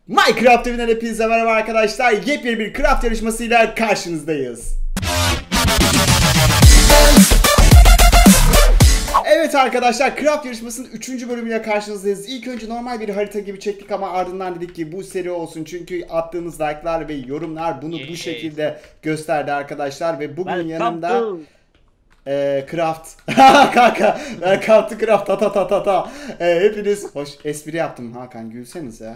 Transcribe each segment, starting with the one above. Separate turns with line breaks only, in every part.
Minecraft evinden hepinize merhaba arkadaşlar. Yepyeni bir craft yarışmasıyla karşınızdayız. Evet arkadaşlar, craft yarışmasının 3. bölümüyle karşınızdayız. İlk önce normal bir harita gibi çektik ama ardından dedik ki bu seri olsun. Çünkü attığınız like'lar ve yorumlar bunu bu şekilde gösterdi arkadaşlar. Ve bugün yanımda craft kanka, welcome to craft ta. Hepiniz hoş espri yaptım Hakan, gülseniz ya.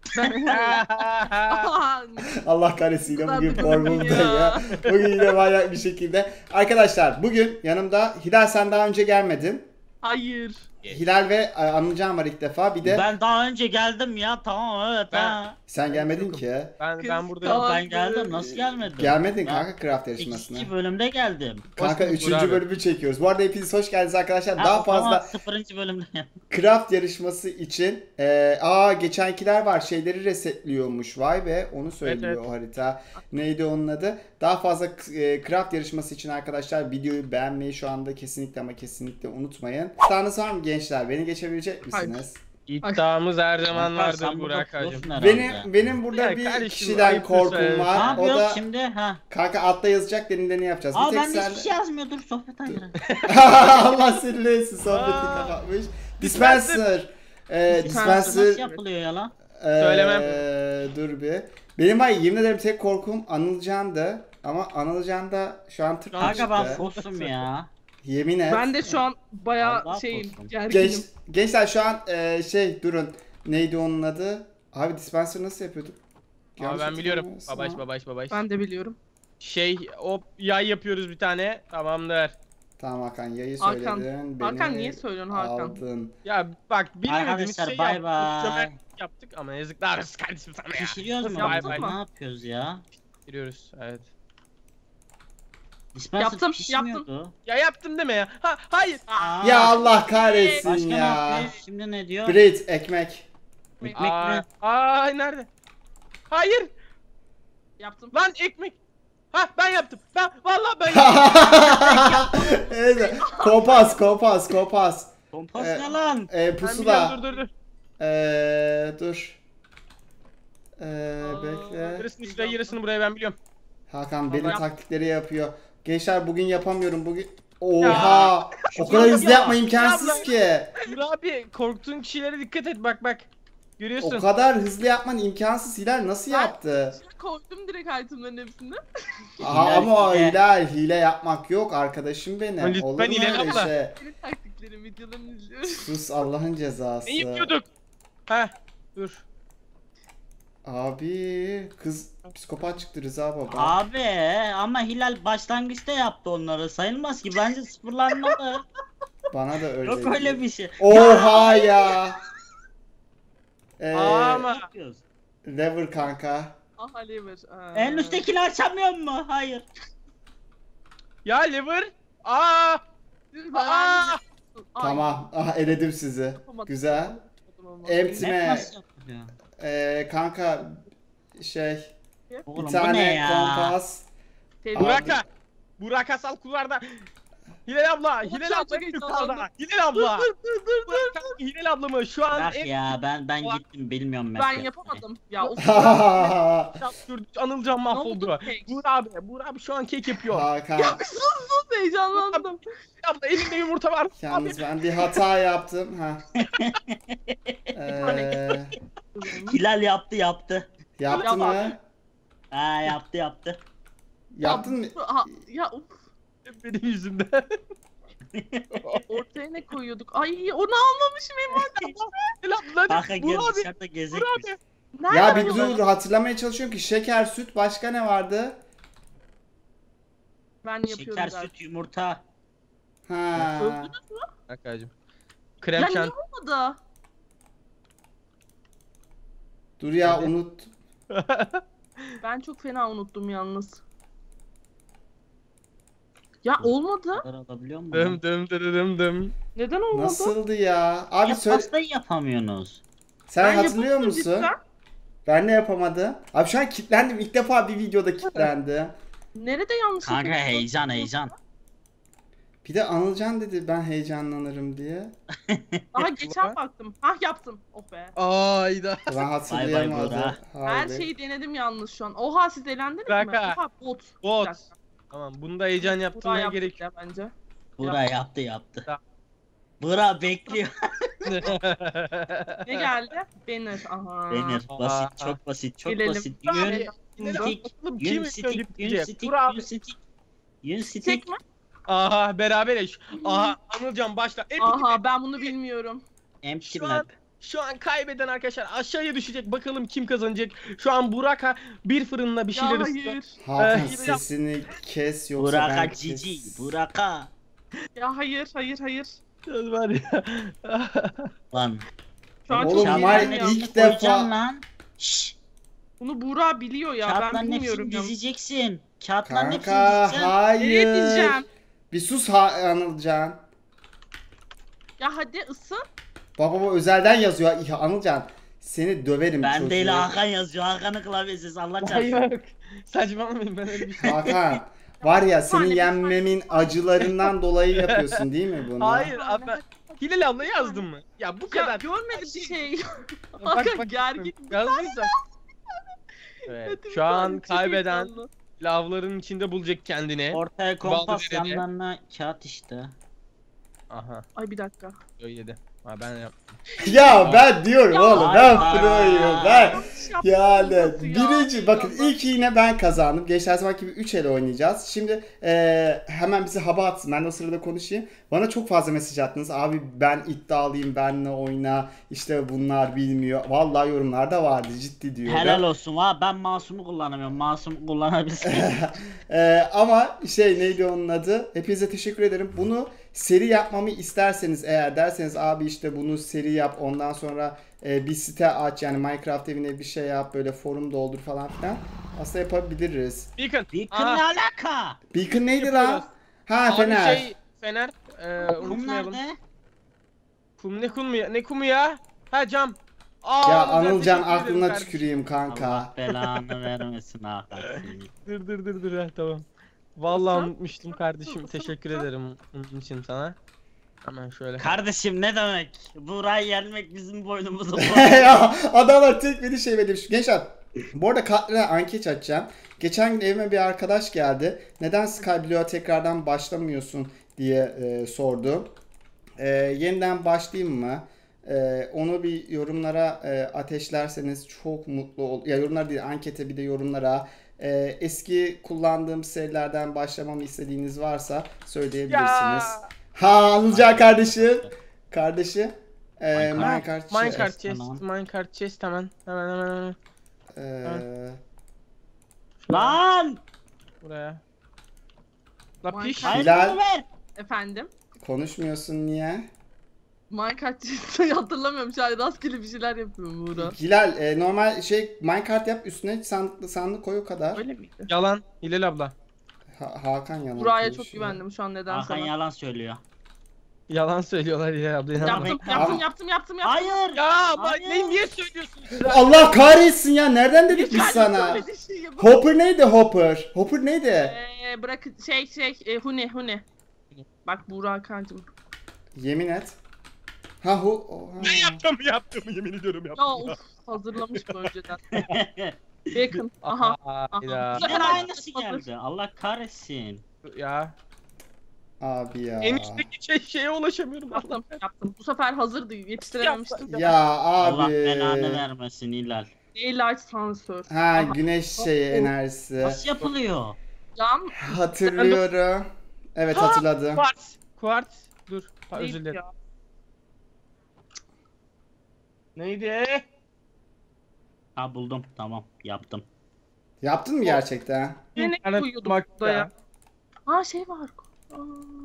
Allah kahretsin, yine bugün formumdayım ya. Bugün yine manyak bir şekilde. Arkadaşlar bugün yanımda Hilal, sen daha önce gelmedin.
Hayır.
Hilal ve Anılcan var ilk defa. Bir de
ben daha önce geldim ya, tamam evet ha.
sen gelmedin ki.
Ben buradayım.
Ben geldim, nasıl gelmedim?
Gelmedin kanka craft yarışmasına.
2. bölümde geldim.
Kanka 3. bölümü çekiyoruz. Bu arada hepiniz hoş geldiniz arkadaşlar. Daha fazla
0. bölümde.
craft yarışması için geçenkiler var, şeyleri resetliyormuş, vay be, onu söylüyor
evet.
O harita. Neydi onun adı? Daha fazla craft yarışması için arkadaşlar videoyu beğenmeyi şu anda kesinlikle ama kesinlikle unutmayın. İddianız var mı gençler? Beni geçebilecek misiniz?
İddiamız her zaman
Kanka,
vardır
sen burada
Burak hacım.
prosun herhalde.
Benim burada
Ya
bir
kardeşim,
kişiden
ayıp
korkum
lütfen.
Ne
var. O
yapıyoruz
da
şimdi ha?
kanka altta yazacak, denileni yapacağız.
Aa,
Bir tek
bende
sen...
hiçbir şey yazmıyor, dur sohbet ayırın.
Allah seni neyse, sohbeti kapatmış. Dispenser.
Dispenser nasıl
Dispenser.
yapılıyor ya lan?
Söylemem.
Dur bir. Benim yemin ederim tek korkum Anılcan'dı. Ama Anılcan da şu an tık
Kanka ben
çıktı.
fosum ya.
Yemin et.
Ben de şu an bayağı
Vallahi
şeyim,
korktum.
gerginim.
Gençler şu an durun. Neydi onun adı? Abi dispenser nasıl yapıyorduk?
Abi ben biliyorum.
hatırlamıyorsam.
Babaş.
Ben de biliyorum.
O yay yapıyoruz bir tane. Tamamdır.
Tamam Hakan, yayı
Hakan.
söyledin.
Hakan
beni
niye söylüyorsun Hakan?
aldın.
Ya bak bilmediğimiz
Arkadaşlar,
şey
bay
yaptık.
bay.
Cömertlik yaptık ama yazıklar olsun kardeşim sana ya.
Pişiriyoruz mu?
Bay
Yaptın
bay.
mı?
Ne yapıyoruz ya?
Giriyoruz, evet.
Dispenser
Yaptım,
pişmiyordu.
Ya yaptım deme ya. Hayır.
Aa,
Ya Allah kahretsin
başka ne
ya.
yapıyoruz? Şimdi ne diyor?
Bread, ekmek.
Ekmek mi?
Nerede? Hayır.
Yaptım.
Lan ekmek. Ben yaptım. Vallahi ben yaptım.
Evet, kompas.
Kompas
Ee,
ne lan?
Ben
Pusula.
biliyorum, dur.
Dur. Bekle.
Yarısını şuraya, yarısını buraya ben biliyorum.
Hakan benim
Vallahi-
taktikleri yapıyor. Gençler bugün yapamıyorum. Bugün oha! O kadar hızlı yapma, imkansız ki.
Dur abi, korktuğun kişilere dikkat et, bak. Görüyorsun.
O kadar hızlı yapman imkansız. Hilal nasıl yaptı?
Koydum direkt itemlerin hepsini.
Ama o
Hilal.
hile yapmak yok arkadaşım benim.
Lütfen
Olur mu
hile
öyle
yapma.
şey?
Senin taktiklerin videolarını izliyorum.
Sus, Allah'ın cezası.
Ne yapıyorduk? Dur.
Abi kız psikopat çıktı Rıza baba.
Abi ama Hilal başlangıçta yaptı onları. Sayılmaz ki, bence sıfırlanmalı.
Bana da öyle.
Yok öyle bir şey.
Oha ya.
Ama
Ne yapıyoruz?
Lever kanka.
Ah Aliver.
En üsttekini açamıyor mu? Hayır.
ya lever.
Tamam. Eledim sizi. Güzel. Empty
Ne
me.
nasıl yapılıyor?
Kanka
Oğlum
bir
bu
tane
ne ya?
kompas.
Burak Asal kulvarda. Hilal abla
çok
en
heyecanlandım.
yukarıda. Hilal abla.
Dur.
Hilal ablamı şu an
Bırak ya, ben gittim, bilmiyorum
Ben
mesela.
yapamadım. Ya of.
Anılcan mahvoldu.
Ne oldu kek?
Burak abi şu an kek yapıyor.
Hakan.
Ya sus heyecanlandım.
Abla elinde yumurta var.
Yalnız ben bir hata yaptım.
Hilal yaptı.
Yaptın
Yap
mı?
abi.
Ha, yaptı.
Yaptın mı?
Ya of.
Benim yüzümden.
Ortaya ne koyuyorduk? Ay onu almamışım Eman.
Hilal abla
Kanka
hadi.
gel
Burak abi.
dışarıda gezek
Burak
biz.
abi.
Nerede
Ya bir
koyuyorlar?
dur, hatırlamaya çalışıyorum ki şeker, süt, başka ne vardı?
Ben yapıyorum
Şeker,
zaten.
süt, yumurta.
Ha.
Burak'cığım.
Ya
Krem
niye
şanti.
olmadı?
Dur ya,
Hadi.
unut.
Ben çok fena unuttum yalnız. Ya olmadı.
Kadar alabiliyor musun?
Dım.
Neden olmadı?
Nasıldı ya? Abi
Ya
söyle.
pastayı yapamıyorsunuz.
Sen
Ben
hatırlıyor
yapamadım
musun?
cidden.
Ben ne yapamadım? Abi şu an kilitlendim. İlk defa bir videoda kilitlendim.
Nerede yanlış
Kanka
yapıyorsun?
heyecan.
Bir de Anılcan dedi ben heyecanlanırım diye.
Daha geçen baktım. Hah yaptım. Oh be.
Ayda.
Ben
Bay
hatırlayamadım.
Bora.
Her
Harbi.
şeyi denedim yalnız şu an. Oha siz eğlendiniz mi?
Bırak ha.
Oha bot.
Bot.
Bir dakika.
Tamam bunda heyecan
Burak
yaptırmaya
yaptı
gerek
ya bence.
Bura yaptı.
Tamam.
Bura bekliyor.
Ne geldi? Banner. Aha.
Denir. Basit, çok basit, çok
Gelelim.
basit.
Gelelim.
Yün stick,
Bakalım
yün
kim önce
stick, yün
bitecek?
stick,
Burak
yün
abi.
stick. Yün stick.
Tek mi?
Aha beraber eş. Aha Anılcan başla.
Aha ben bunu bilmiyorum.
Empty
Şu
lab.
an, şu an kaybeden arkadaşlar aşağıya düşecek. Bakalım kim kazanacak. Şu an Burak'a bir fırınla bir
Ya
şeyler ısıtıyor.
hayır.
Hakan
Ee,
sesini kes yoksa ben
Buraka
kes.
cici. Buraka.
Ya hayır hayır hayır.
Söz var ya.
Lan.
Şu an
Oğlum,
çok
May
heyecanlıyım.
ilk defa-
Koyacaksın lan. Şşş.
Bunu Buğra biliyor ya ben
Kağıtların
bilmiyorum
hepsini
ya.
dizeceksin. Kağıtların hepsini
Kanka
dizeceksin.
Nereye
hayır.
diyeceğim?
Bir sus Anılcan.
Ya hadi ısın.
Baba özelden yazıyor Anılcan. Seni döverim
Ben
çocuğu.
değil Hakan yazıyor. Hakan'ın klavyesi Allah çarpsın.
Hayır. Saçmalamayın ben öyle bir şey.
Hakan var ya
saniye,
seni
bir
yenmemin acılarından dolayı yapıyorsun değil mi bunu?
Hayır abi ben Hilal abla yazdın mı? Ya bu
Ya
kadar.
görmedim bir şey.
Bak,
Hakan gergin.
Yazdıysam. Evet, şu an kaybeden lavların içinde bulacak kendini.
Ortaya kompas
Baldı dedi.
yanlarına kağıt işte.
Aha.
Ay bir dakika.
Öyle. Ha ben yaptım.
Ya ben diyorum
Ya
oğlum ben
hayır.
proyum ben.
Yanlış yaptım,
Yani
nasıl ya?
birinci bakın
Allah.
ilk yine ben kazandım. Geçen sefer gibi 3 el oynayacağız. Şimdi hemen bize hava atsın. Ben de o sırada konuşayım. Bana çok fazla mesaj attınız. Abi ben iddialıyım benle oyna. İşte bunlar bilmiyor. Vallahi yorumlarda vardı ciddi diyor.
Helal olsun ha ben masumu kullanamıyorum. Masum kullanabilirsin.
Ama şey neydi onun adı? Hepinize teşekkür ederim. Bunu seri yapmamı isterseniz eğer derseniz abi işte bunu seri yap ondan sonra bir site aç yani Minecraft evine bir şey yap böyle forum doldur falan filan. Aslında yapabiliriz.
Beacon.
Beacon
Aha.
ne alaka?
Beacon neydi
Yapıyoruz.
lan? Ha
Abi
Fener.
şey Fener.
Kum
Unutmayalım.
nerede?
Kum ne kum ya? Ne kumu ya? Ha cam. Aa,
Ya
Anılcan,
Anılcan
teşekkür ederim
aklına
kardeşim.
tüküreyim kanka.
Allah belanı vermesin Hakan.
Dur ha, tamam. Vallahi unutmuştum kardeşim. Teşekkür ederim bunun için sana. Hemen şöyle.
Kardeşim ne demek? Burayı yenmek bizim boynumuza
Ya adamlar tek beni şey demiş. Gençler bu arada kartlara anket açacağım. Geçen gün evime bir arkadaş geldi. Neden Skyblock'a tekrardan başlamıyorsun diye sordu. Yeniden başlayayım mı? Onu bir yorumlara ateşlerseniz çok mutlu ol. Ya yorumlar değil ankete bir de yorumlara. Eski kullandığım serilerden başlamamı istediğiniz varsa söyleyebilirsiniz. Ha Anılcan kardeşim. Kardeşi. Minecraft
Minecraft
chest.
chest.
Tamam.
Minecraft chest hemen.
Lan!
Buraya. La
Minecraft-
piş.
Hayır
Hilal.
bunu ver.
Efendim?
Konuşmuyorsun niye?
Minecraft hatırlamıyorum şu an rastgele bir şeyler yapıyorum Buğra.
Hilal normal şey minecart yap üstüne sandık koy o kadar.
Öyle miydi?
Yalan. Hilal abla.
Hakan yalan
Buğra'ya çok
konuşuyor.
güvendim şu an neden
Hakan
sana.
yalan söylüyor.
Yalan söylüyorlar Hilal abla.
Yaptım
Aa.
yaptım.
Hayır!
Ya ama
Hayır.
niye söylüyorsunuz?
Allah kahretsin ya nereden dedik biz sana?
Söylediği şeyi yapıp-
Hopper neydi Hopper? Hopper neydi?
Bırak Hune. Bak Buğra kancım.
Yemin et. Ha
Yaptım yemin ediyorum
Ya
yaptım.
of hazırlamıştım önceden. Bacon. Aha.
Hayda.
Bu sefer
Yine
aynı
aynısı geldi. Allah kahretsin.
Ya.
Abi ya.
En üstteki şeye ulaşamıyorum. Allah.
Yaptım. Bu sefer hazırdı. Yetiştirememiştim.
Ya
Allah
abi.
belanı vermesin Hilal.
Daylight Sansör.
Ha güneş şeyi enerjisi.
Nasıl yapılıyor?
Cam
Hatırlıyorum. Evet hatırladım.
Quartz. Dur. Ha, özür
değil
dilerim.
ya.
Neydi?
Ha buldum. Tamam yaptım.
Yaptın mı gerçekten?
Ne
İnternet
koyuyordum
tutmak
burada ya?
ya.
Aa şey var. Aa.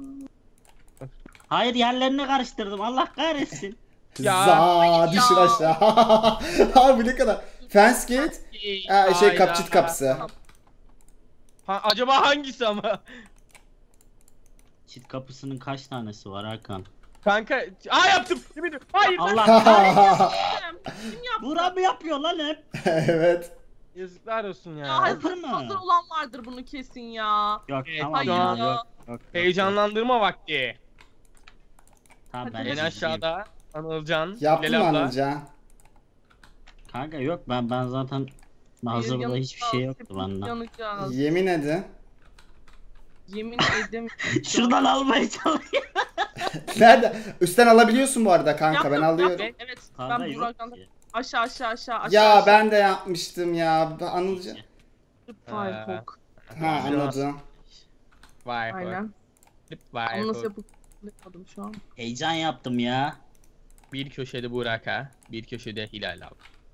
Hayır yerlerini karıştırdım. Allah kahretsin.
Ya.
Za düşür
Ya.
aşağı. Abi ne kadar. Fence gate. Ha, şey
Hayda.
kapçıt kapısı.
Ha, acaba hangisi ama?
Çit kapısının kaç tanesi var Hakan?
Kanka. Yaptım. Yemin ediyorum. Hayır.
Allah kahretsin.
Kim yaptı?
Burak mı yapıyor lan hep?
Evet.
Yazıklar olsun ya.
Ya
Hazır mı?
hazır olan vardır bunu kesin ya.
Yok
Evet,
tamam
hayır
ya.
ya.
Yok.
Heyecanlandırma vakti.
Tamam ben
Hadi
En
çizeyim.
aşağıda Anılcan,
Yaptın
Hilal
mı
abla.
Anılcan?
Kanka yok ben zaten hazırda
Yanacağız,
hiçbir şey yoktu bende.
Yanacağız.
Yemin edin.
Yemin edemiyorum.
Şuradan almaya çalışıyorum.
Nerede? Üstten alabiliyorsun bu arada kanka,
Yaptım,
ben alıyorum.
yaptım. Evet
Kanka
ben
yok
Burak'tan
ki.
aşağı.
Ya
aşağı.
ben de yapmıştım ya. Anılcan.
Firehawk.
Ha anladım.
Vay vay.
Aynen.
Vay
Onu nasıl
vay.
yapamadım şu an.
Heyecan yaptım ya.
Bir köşede Burak'a, bir köşede Hilal abi.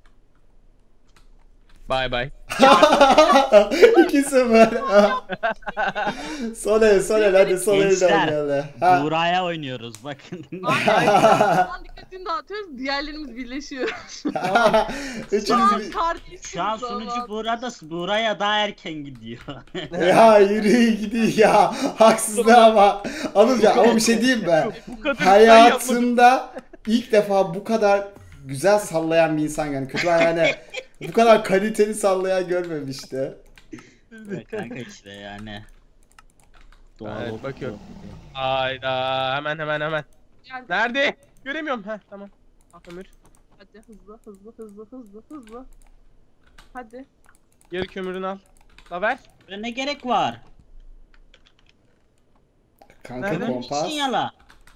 Bay bay.
2-0. Soner hadi Soner'le
Gençler,
oynayalım. Ha.
Buğra'ya oynuyoruz bakın.
Aynen. Dikkatini dağıtıyoruz. Diğerlerimiz birleşiyor. Şu
Üçünüz
an
bir...
kardeşiz.
Şu an sunucu Buğra'ya daha erken gidiyor.
Ya yürü gidiyor ya. Haksızlığa ama. Anılcan ama bir şey diyeyim mi?
Bu kadar
Hayatımda ilk defa bu kadar güzel sallayan bir insan, yani kötü yani bu kadar kaliteli sallayan görmemişti.
Evet, kanka işte yani. Doğal
Evet,
oldu.
bakıyorum. Hayda hemen.
Yani,
Nerede? Göremiyorum. Heh tamam. Kömür.
hadi hızlı. Hadi.
Yarı kömürünü al. La ver.
Ve ne gerek var?
Kanka
Nerede?
kompas.
Sinyala.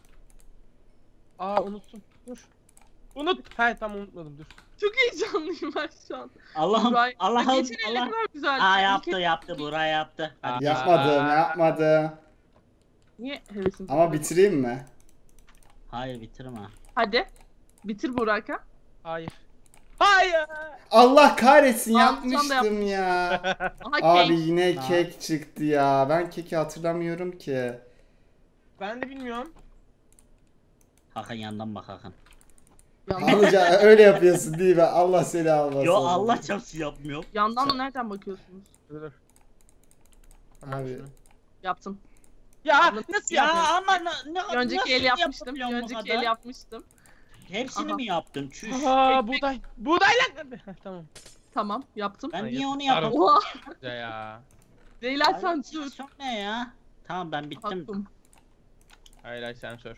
Aa unuttum. Dur. He tamam unutmadım dur.
Çok heyecanlıyım ben şu an.
Allah'ım
Burak-
Allah'ım
Geçen el ne
Allah.
kadar güzel.
Aa
İlk-
yaptı Buğra yaptı. Hadi.
Yapmadım.
Niye hevesim?
Ama bitireyim mi?
Hayır bitirme.
Hadi. Bitir Burak'a.
Hayır. Hayır.
Allah kahretsin,
Anılcan da
yapmıştım ya.
Aha
Abi
kek.
yine
Ha.
kek çıktı ya. Ben keki hatırlamıyorum ki.
Ben de bilmiyorum.
Hakan yandan bak Hakan.
Anılcan öyle yapıyorsun değil mi? Allah seni almasın.
Yo Allah çarpsın yapmıyor.
Yandan da nereden bakıyorsunuz?
Dur. Tamam
Abi.
şunu.
Yaptım.
Ya nasıl
Ya
yapıyorsun?
ama ne
Önceki el yapmıştım.
yapabiliyorum bu
Önceki
kadar?
el yapmıştım.
Hepsini
Aha.
mi yaptın? Çüş.
Aa buğday. Buğday lan. Heh, tamam.
Tamam yaptım.
Ben
Hayır,
niye onu
pardon.
yapamadım?
Oha.
Güzel ya.
Leyla sen dur.
Son ne ya? Tamam ben bittim.
Attım.
Hayır sensör.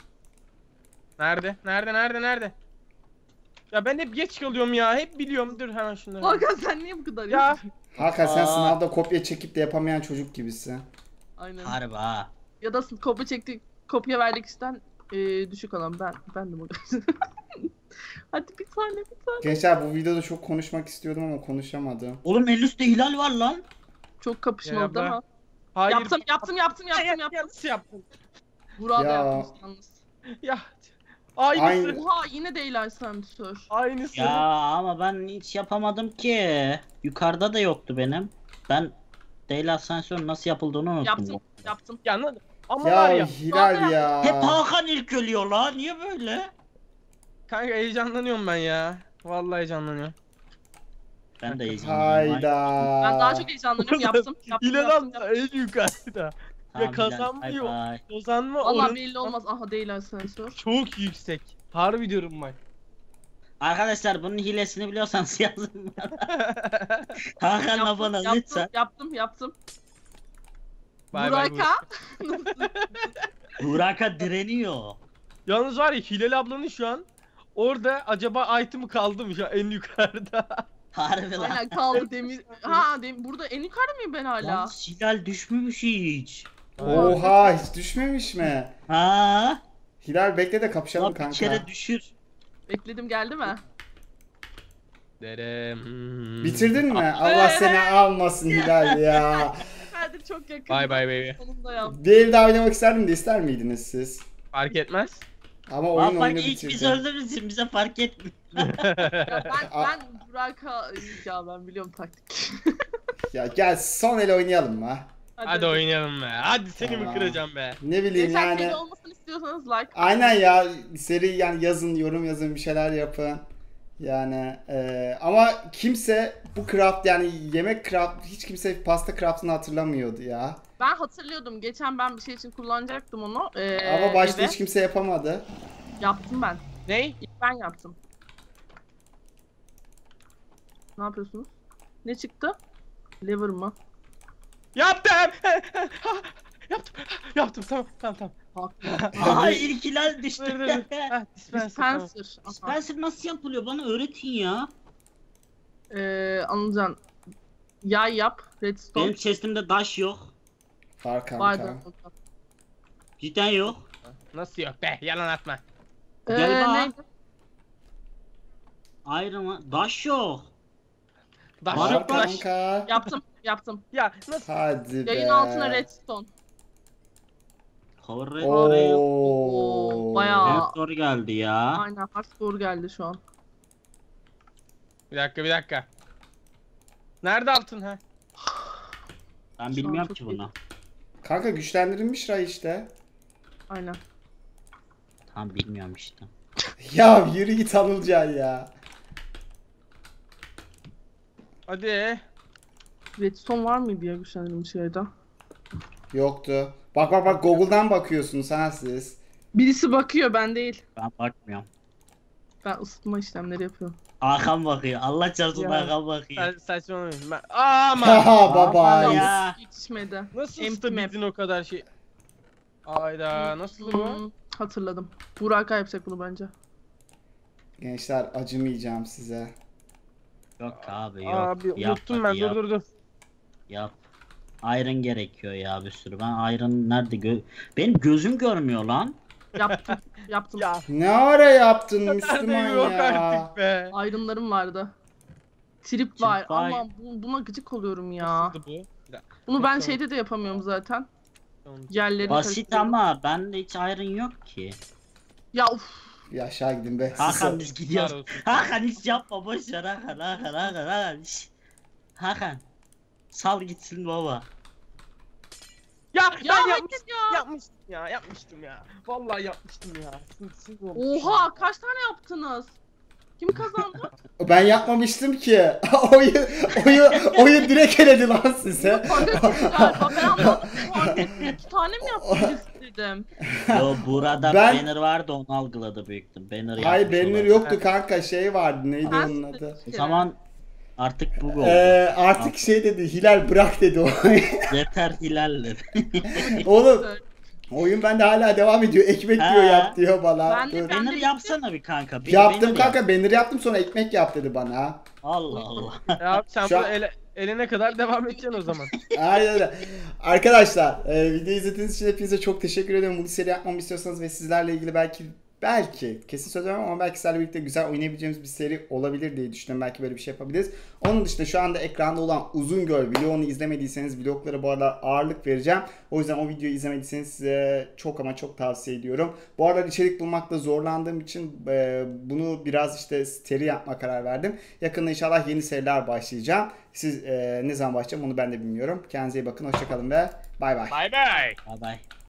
Nerede? Ya ben hep geç kalıyorum ya. Hep biliyorum. Dur hemen şunları.
Hakan sen niye bu kadar
Ya.
iyi?
Hakan sen
Aa.
sınavda kopya çekip de yapamayan çocuk gibisin.
Aynen.
Harbi ha.
Ya da kopya çektik. Kopya verdik işten düşük alan ben de bu. Hadi bir tane.
Gençler bu videoda çok konuşmak istiyordum ama konuşamadım.
Oğlum en üstte hilal var lan.
Çok kapışmalı değil
Ya
mi?
Hayır.
Yaptım.
Yanlış yaptım.
Burak da
Ya.
yapmış yalnız.
Ya. Aynısı.
Aynı-
Oha yine Leyla sensör.
Aynısı.
Ya ama ben hiç yapamadım ki. Yukarıda da yoktu benim. Ben Değil asansör nasıl yapıldığını unuttum.
Yaptım.
Ya ama var
Ya
ya.
Hilal ya.
Hep Hakan ilk ölüyor la. Niye böyle?
Kanka heyecanlanıyorum ben ya. Vallahi heyecanlanıyorum.
Ben de heyecanlıyım.
Hayda.
Ben daha çok heyecanlanıyorum. Yaptım.
İnan en yukarıda.
Tamam,
Ya kazanmıyor.
Hilal, bay bay.
Kazanma
Allah
oranı
belli olmaz. Aha değil asansör.
çok yüksek. Harbi diyorum bak.
Arkadaşlar bunun hilesini biliyorsanız yazın. Hakan'la bana lütfen.
Yaptım.
Bay bay.
Burak'a.
Burak'a direniyor.
Yalnız var ya Hilal ablanın şu an orada acaba item'ı kaldı mı şu an en yukarıda?
Harbi lan.
Aynen kaldı demir. Ha burada en yukarıda mıyım ben hala?
Lan Hilal düşmemiş hiç.
Oha hiç düşmemiş mi?
Ha?
Hilal bekle de kapışalım
Lan bir
kanka.
kere düşür.
Bekledim geldi mi?
Derim.
Bitirdin mi? Allah seni almasın Hilal ya.
Kadir çok yakın.
Bay bay baby.
Sonunda yaptım.
Bir el daha oynamak isterdim de ister miydiniz siz?
Fark etmez.
Ama
Lan
oyun
bak
oyunu
ilk biz
bitirdi.
öldüğümüz için bize fark etmiyor.
Ya ben Burak'a ya ben biliyorum taktik.
Ya gel son el oynayalım mı?
Hadi oynayalım be. Hadi seni mi
Tamam.
kıracağım be?
Ne bileyim
Geçen
yani.
sene olmasını istiyorsanız like.
Aynen ya, seri yani yazın, yorum yazın, bir şeyler yapın. Yani ama kimse bu craft, yani yemek craft, hiç kimse pasta craft'ını hatırlamıyordu ya.
Ben hatırlıyordum. Geçen ben bir şey için kullanacaktım onu.
Ama başta
eve.
hiç kimse yapamadı.
Yaptım ben.
Ney?
İlk ben yaptım. Ne yapıyorsunuz? Ne çıktı? Lever mı?
Yaptım. Yaptım. Tamam.
Ay ilk hilal düştü.
Dur. Heh, dispenser. Tamam.
Dispenser. Aha.
Dispenser nasıl yapılıyor? Bana öğretin ya.
Anılcan. Yay yap. Redstone.
Benim chestimde daş yok.
Var
Vardı.
kanka.
Cidden yok.
Nasıl yok be? Yalan atma.
Gel bak.
Neydi?
Ayrıma. Daş yok.
Daş
Var
yok daş.
kanka.
Yaptım.
Ya nasıl?
Hadi be.
Yayın altına redstone.
Power
Oo, bayağı.
zor geldi ya.
Aynen hardcore geldi şu an.
Bir dakika. Nerede altın ha?
Ben
Şu an
bilmiyorum
çok
ki
iyi.
bunu.
Kanka güçlendirilmiş Ray işte.
Aynen.
Tam bilmiyorum işte.
Ya yürü git Anılcan ya.
Hadi.
Redstone var mıydı ya güçlendirilmiş şeyde?
Yoktu. Bak Google'dan bakıyorsunuz ha siz.
Birisi bakıyor, ben değil.
Ben bakmıyorum.
Ben ısıtma işlemleri yapıyorum.
Hakan bakıyor. Allah çarpsın
Ya.
Hakan bakıyor.
Saçmalamayın. Ama.
Ha baba.
Aman
ya.
ya.
Yetişmedi.
Nasıl
Empty map.
ısıtabildin o kadar şey? Ayda nasıl bu?
Hatırladım. Burak'a yapacak bunu bence.
Gençler acımayacağım size.
Yok abi yok.
Abi
Yap
unuttum
hadi,
ben.
yap,
Dur.
Yap. Iron gerekiyor ya bir sürü. Ben Iron nerede benim gözüm görmüyor lan.
Yaptım.
Ya.
Ne ara yaptın
Nerede
Müslüman
yok
ya?
artık be.
Ayrımlarım vardı. Trip var.
var.
Ama buna gıcık oluyorum ya.
Nasıldı bu? Bir dakika.
Bunu ben
Tamam.
şeyde de yapamıyorum zaten.
Tamam.
Yerleri
Basit
karıştırıyorum.
ama bende hiç Iron yok ki.
Ya uf.
Bir aşağı gidin be.
Hakan
Siz-
biz gidiyoruz.
Var olsun.
Hakan hiç yapma boş ver Hakan. Şş. Hakan. Sal gitsin baba.
Ya
Ya
ben
hayır ya.
yapmıştım ya. Vallahi yapmıştım ya. Sinirsiz oldum.
Oha, kaç tane yaptınız? Kim kazandı?
Ben yapmamıştım ki. Oyu direkt eledi lan size.
Kanka çok güzel. Bak ben anlamadım. İki tane mi yaptınız dedim.
Yo burada
Ben-
banner vardı onu algıladı büyüktüm. Banner
Hayır
yapmış
banner
olabilir.
yoktu kanka şey vardı neydi
Ben
onun adı?
O zaman artık bu oldu.
Artık şey dedi Hilal bırak dedi o.
Yeter hilaller.
Oğlum oyun bende hala devam ediyor. Ekmek diyor
Ha.
yap diyor bana.
Ben de-
Dur.
Banner yapsana bir kanka. Bir
Yaptım
banner
kanka
yap.
banner yaptım sonra ekmek yap dedi bana.
Allah Allah.
Ya sen
Şu
bu
an-
eline kadar devam edeceksin o zaman.
Aynen öyle. Arkadaşlar videoyu izlediğiniz için hepinize çok teşekkür ediyorum. Bunu seri yapmamı istiyorsanız ve sizlerle ilgili belki kesin söz vermem ama belki sizlerle birlikte güzel oynayabileceğimiz bir seri olabilir diye düşünüyorum. Belki böyle bir şey yapabiliriz. Onun dışında şu anda ekranda olan Uzungöl vlogunu izlemediyseniz vloglara bu arada ağırlık vereceğim. O yüzden o videoyu izlemediyseniz size çok ama çok tavsiye ediyorum. Bu aralar içerik bulmakta zorlandığım için bunu biraz işte seri yapma karar verdim. Yakında inşallah yeni seriler başlayacağım. Siz ne zaman başlayacağım onu ben de bilmiyorum. Kendinize iyi bakın. Hoşçakalın ve bay bay.
Bay bay.
Bye bye.